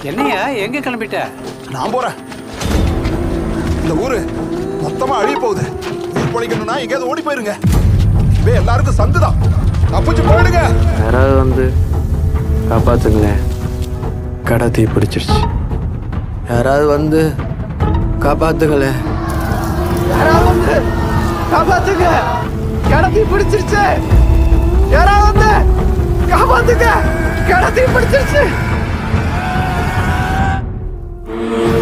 என்னையா எங்க கிளம்பிட்ட? நான் போறேன். இந்த ஊரு மொத்தமா அழிய போகுது. ஊர் பொழைக்கணும்னா எங்கேயாவது ஓடி போயிருங்க. இவே எல்லாருக்கும் சங்குதான். தப்பிச்சு போயிடுங்க. யாராவது வந்து காப்பாத்துங்களேன். கடை தீ பிடிச்சிருச்சு. யாராவது வந்து காப்பாத்துங்களேன். யாராவது வந்து காப்பாத்துங்க. கடை தீ பிடிச்சிருச்சு. யாராவது வந்து காப்பாத்துங்க. கடை தீ பிடிச்சிருச்சு.